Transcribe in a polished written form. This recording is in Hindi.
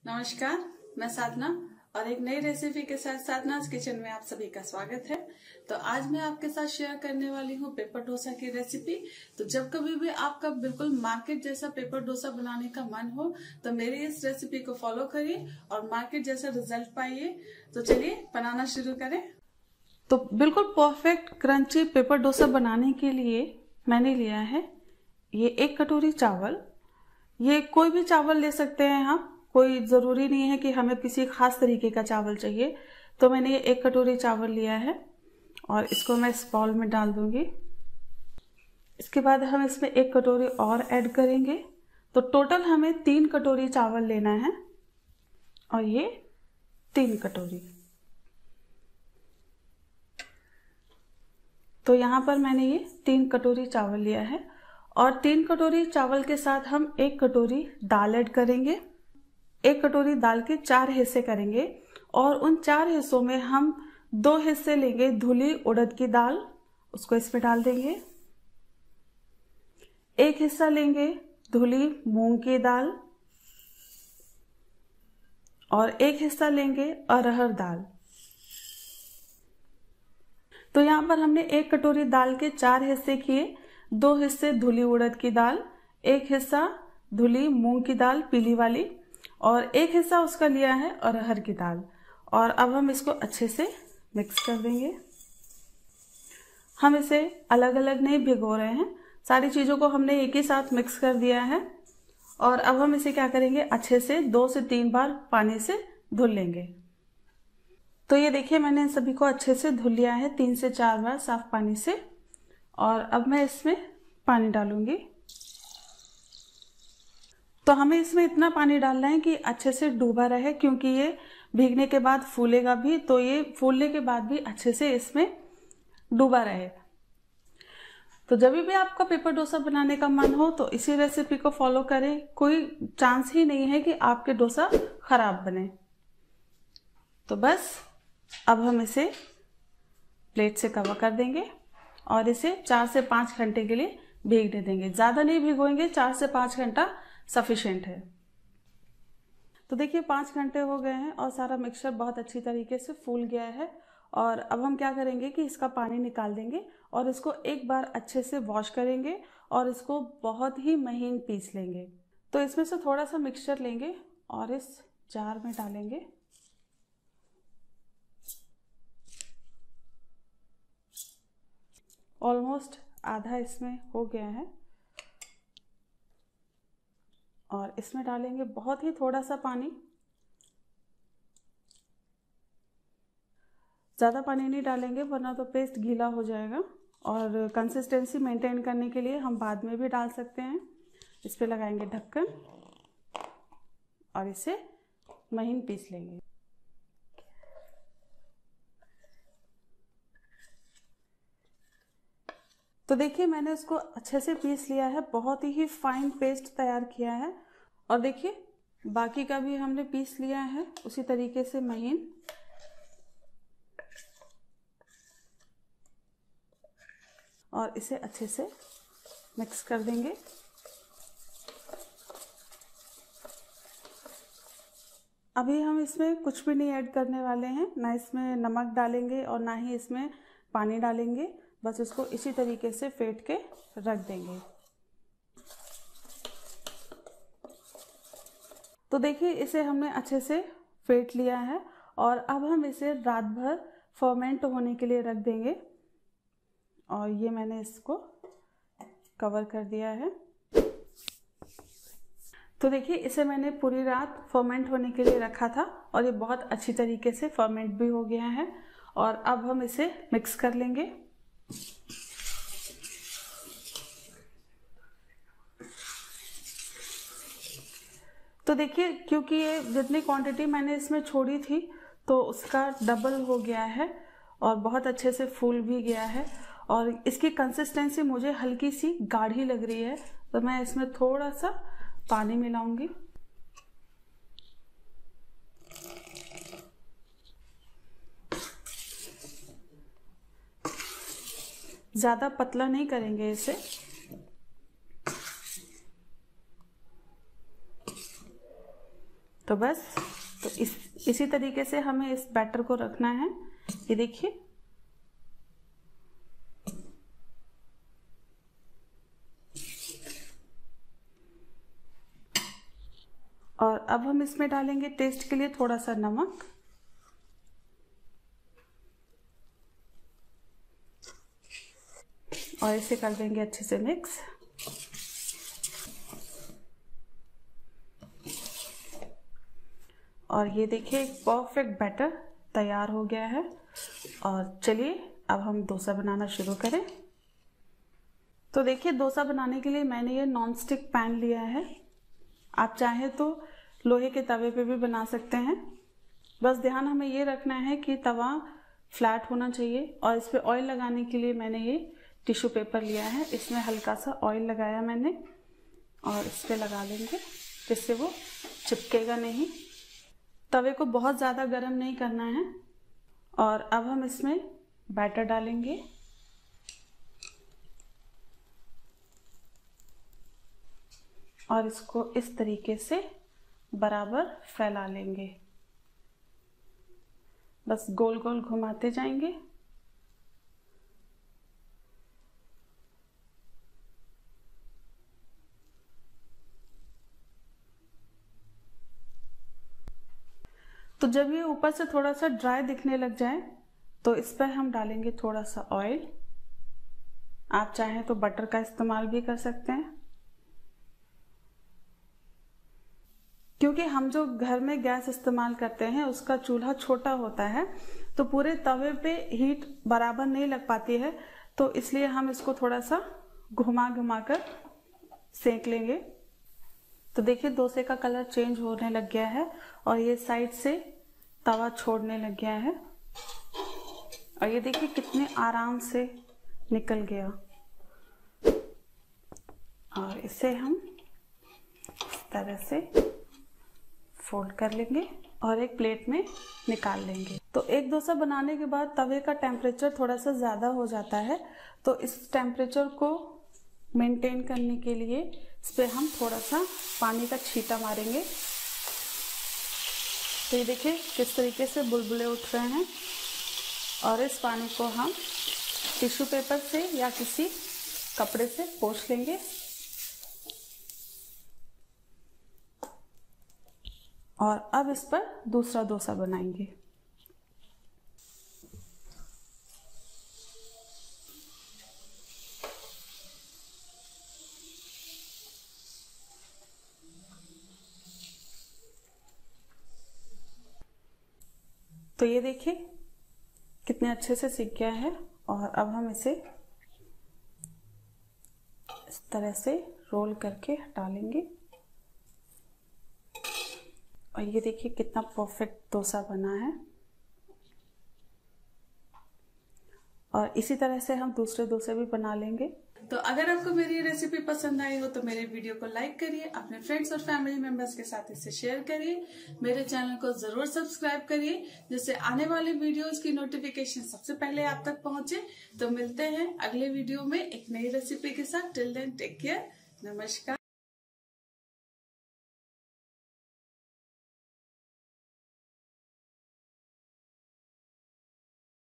नमस्कार, मैं साधना और एक नई रेसिपी के साथ साधना's किचन में आप सभी का स्वागत है। तो आज मैं आपके साथ शेयर करने वाली हूँ पेपर डोसा की रेसिपी। तो जब कभी भी आपका बिल्कुल मार्केट जैसा पेपर डोसा बनाने का मन हो तो मेरी इस रेसिपी को फॉलो करिए और मार्केट जैसा रिजल्ट पाइए। तो चलिए बनाना शुरू करें। तो बिल्कुल परफेक्ट क्रंची पेपर डोसा बनाने के लिए मैंने लिया है ये 1 कटोरी चावल। ये कोई भी चावल ले सकते हैं हम, कोई ज़रूरी नहीं है कि हमें किसी खास तरीके का चावल चाहिए। तो मैंने ये 1 कटोरी चावल लिया है और इसको मैं इस बाउल में डाल दूंगी। इसके बाद हम इसमें 1 कटोरी और ऐड करेंगे। तो टोटल हमें 3 कटोरी चावल लेना है और ये 3 कटोरी। तो यहाँ पर मैंने ये 3 कटोरी चावल लिया है और 3 कटोरी चावल के साथ हम 1 कटोरी दाल ऐड करेंगे। 1 कटोरी दाल के 4 हिस्से करेंगे और उन 4 हिस्सों में हम 2 हिस्से लेंगे धुली उड़द की दाल, उसको इसमें डाल देंगे। 1 हिस्सा लेंगे धुली मूंग की दाल और 1 हिस्सा लेंगे अरहर दाल। तो यहाँ पर हमने 1 कटोरी दाल के 4 हिस्से किए, 2 हिस्से धुली उड़द की दाल, 1 हिस्सा धुली मूंग की दाल पीली वाली और 1 हिस्सा उसका लिया है अरहर की दाल। और अब हम इसको अच्छे से मिक्स कर देंगे। हम इसे अलग अलग नहीं भिगो रहे हैं, सारी चीज़ों को हमने एक ही साथ मिक्स कर दिया है। और अब हम इसे क्या करेंगे, अच्छे से 2 से 3 बार पानी से धुल लेंगे। तो ये देखिए मैंने इन सभी को अच्छे से धुल लिया है 3 से 4 बार साफ पानी से। और अब मैं इसमें पानी डालूंगी। तो हमें इसमें इतना पानी डालना है कि अच्छे से डूबा रहे, क्योंकि ये भीगने के बाद फूलेगा भी, तो ये फूलने के बाद भी अच्छे से इसमें डूबा रहे। तो जब भी आपका पेपर डोसा बनाने का मन हो तो इसी रेसिपी को फॉलो करें, कोई चांस ही नहीं है कि आपके डोसा खराब बने। तो बस अब हम इसे प्लेट से कवर कर देंगे और इसे 4 से 5 घंटे के लिए भीगने देंगे। ज़्यादा नहीं भिगोएंगे, 4 से 5 घंटा सफिशिएंट है। तो देखिए 5 घंटे हो गए हैं और सारा मिक्सचर बहुत अच्छी तरीके से फूल गया है। और अब हम क्या करेंगे कि इसका पानी निकाल देंगे और इसको एक बार अच्छे से वॉश करेंगे और इसको बहुत ही महीन पीस लेंगे। तो इसमें से थोड़ा सा मिक्सचर लेंगे और इस जार में डालेंगे। ऑलमोस्ट आधा इसमें हो गया है और इसमें डालेंगे बहुत ही थोड़ा सा पानी। ज़्यादा पानी नहीं डालेंगे वरना तो पेस्ट गीला हो जाएगा। और कंसिस्टेंसी मेंटेन करने के लिए हम बाद में भी डाल सकते हैं। इस पे लगाएंगे ढक्कन और इसे महीन पीस लेंगे। तो देखिए मैंने इसको अच्छे से पीस लिया है, बहुत ही फाइन पेस्ट तैयार किया है। और देखिए बाकी का भी हमने पीस लिया है उसी तरीके से महीन। और इसे अच्छे से मिक्स कर देंगे। अभी हम इसमें कुछ भी नहीं ऐड करने वाले हैं, ना इसमें नमक डालेंगे और ना ही इसमें पानी डालेंगे। बस इसको इसी तरीके से फेंट के रख देंगे। तो देखिए इसे हमने अच्छे से फेंट लिया है और अब हम इसे रात भर फर्मेंट होने के लिए रख देंगे। और ये मैंने इसको कवर कर दिया है। तो देखिए इसे मैंने पूरी रात फर्मेंट होने के लिए रखा था और ये बहुत अच्छी तरीके से फर्मेंट भी हो गया है। और अब हम इसे मिक्स कर लेंगे। तो देखिए क्योंकि ये जितनी क्वांटिटी मैंने इसमें छोड़ी थी तो उसका डबल हो गया है और बहुत अच्छे से फूल भी गया है। और इसकी कंसिस्टेंसी मुझे हल्की सी गाढ़ी लग रही है, तो मैं इसमें थोड़ा सा पानी मिलाऊंगी। ज़्यादा पतला नहीं करेंगे इसे। तो बस तो इसी तरीके से हमें इस बैटर को रखना है। ये देखिए, और अब हम इसमें डालेंगे टेस्ट के लिए थोड़ा सा नमक, और इसे कर देंगे अच्छे से मिक्स। और ये देखिए एक परफेक्ट बैटर तैयार हो गया है। और चलिए अब हम डोसा बनाना शुरू करें। तो देखिए, डोसा बनाने के लिए मैंने ये नॉन स्टिक पैन लिया है। आप चाहे तो लोहे के तवे पे भी बना सकते हैं। बस ध्यान हमें ये रखना है कि तवा फ्लैट होना चाहिए। और इस पे ऑयल लगाने के लिए मैंने ये टिश्यू पेपर लिया है, इसमें हल्का सा ऑयल लगाया मैंने, और इस पे लगा लेंगे जिससे वो चिपकेगा नहीं। तवे को बहुत ज़्यादा गर्म नहीं करना है। और अब हम इसमें बैटर डालेंगे, और इसको इस तरीके से बराबर फैला लेंगे। बस गोल गोल घुमाते जाएंगे। तो जब ये ऊपर से थोड़ा सा ड्राई दिखने लग जाए तो इस पर हम डालेंगे थोड़ा सा ऑयल। आप चाहें तो बटर का इस्तेमाल भी कर सकते हैं। क्योंकि हम जो घर में गैस इस्तेमाल करते हैं उसका चूल्हा छोटा होता है, तो पूरे तवे पे हीट बराबर नहीं लग पाती है, तो इसलिए हम इसको थोड़ा सा घुमा घुमा कर सेक लेंगे। तो देखिए डोसे का कलर चेंज होने लग गया है और ये साइड से तवा छोड़ने लग गया है। और ये देखिए कितने आराम से निकल गया। और इसे हम इस तरह से फोल्ड कर लेंगे और एक प्लेट में निकाल लेंगे। तो एक डोसा बनाने के बाद तवे का टेम्परेचर थोड़ा सा ज़्यादा हो जाता है, तो इस टेम्परेचर को मेंटेन करने के लिए इस पर हम थोड़ा सा पानी का छींटा मारेंगे। तो ये देखिए किस तरीके से बुलबुले उठ रहे हैं। और इस पानी को हम टिश्यू पेपर से या किसी कपड़े से पोंछ लेंगे। और अब इस पर दूसरा डोसा बनाएंगे। तो ये देखिए कितने अच्छे से सीख गया है। और अब हम इसे इस तरह से रोल करके हटा लेंगे। और ये देखिए कितना परफेक्ट डोसा बना है। और इसी तरह से हम दूसरे डोसे भी बना लेंगे। तो अगर आपको मेरी रेसिपी पसंद आई हो तो मेरे वीडियो को लाइक करिए, अपने फ्रेंड्स और फैमिली मेंबर्स के साथ इसे शेयर करिए, मेरे चैनल को जरूर सब्सक्राइब करिए जिससे आने वाले वीडियोस की नोटिफिकेशन सबसे पहले आप तक पहुंचे। तो मिलते हैं अगले वीडियो में एक नई रेसिपी के साथ। टिल देन टेक केयर, नमस्कार।